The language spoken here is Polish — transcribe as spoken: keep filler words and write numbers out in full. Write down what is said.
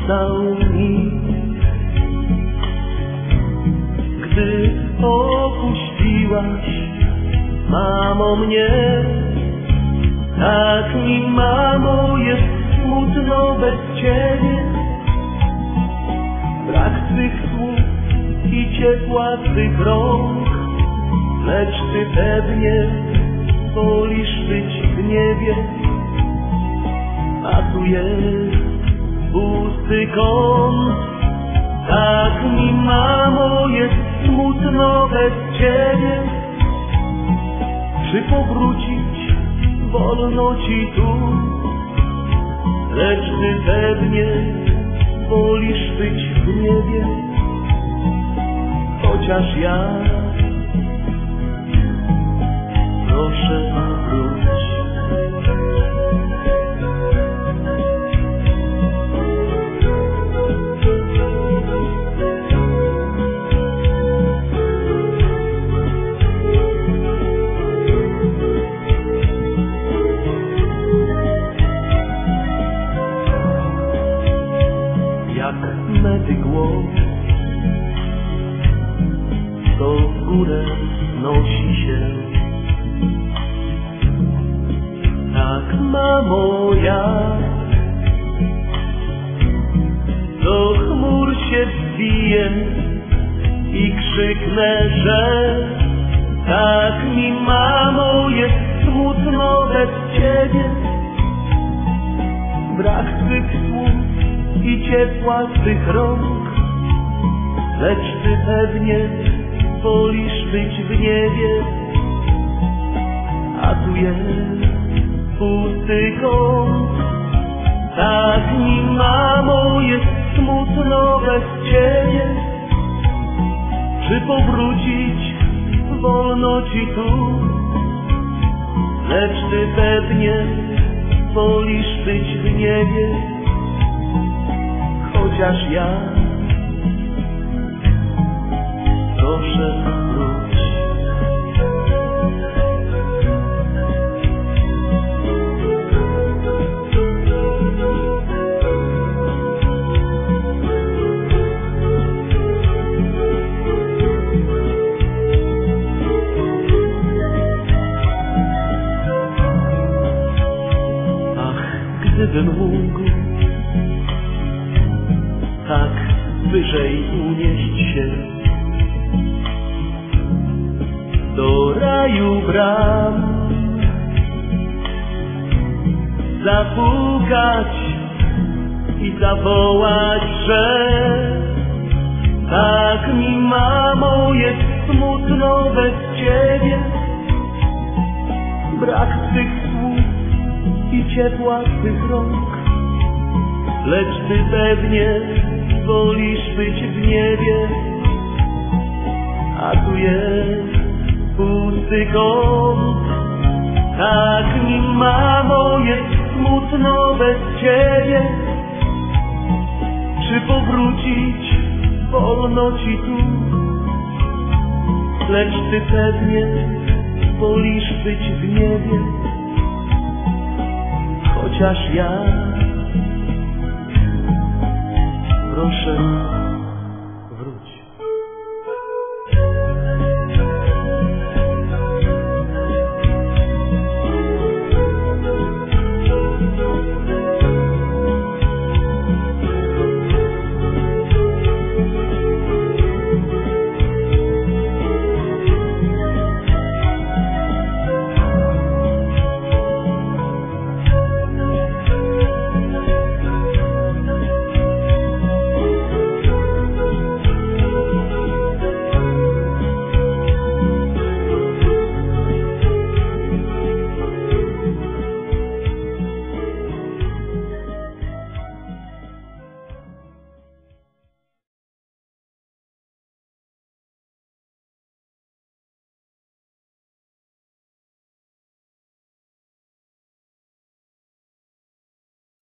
został mi. Gdy opuściłaś, mamo, mnie, tak mi, mamo, jest smutno bez Ciebie. Brak Twych słów i ciepła Twych rąk, lecz Ty pewnie wolisz być w niebie. A tu jest pusty kąt, tak mi, mamo, jest smutno bez Ciebie. Czy powrócić wolno Ci tu, lecz Ty pewnie wolisz być w niebie. Chociaż ja, proszę wróć. Jak medy głos, to w górę nosi się. Tak, mamo, ja do chmur się wbiję i krzyknę, że tak mi, mamo, jest smutno bez Ciebie. Brak Twych słów i ciepła Twych rąk, lecz Ty pewnie wolisz być w niebie. A tu jest pusty kąt, tak mi, mamo, jest smutno bez Ciebie. Czy powrócić wolno Ci tu, lecz Ty pewnie wolisz być w niebie. Chociaż ja, proszę wróć. Ach, gdybym mógł tak wyżej unieść się, do raju bram, zapukać i zawołać, że tak mi, mamo, jest smutno bez Ciebie. Brak Twych słów i ciepła Twych rąk, lecz Ty pewnie wolisz być w niebie. A tu jest pusty kąt, tak mi, mamo, jest smutno bez Ciebie. Czy powrócić wolno Ci tu, lecz Ty pewnie wolisz być w niebie. Chociaż ja, proszę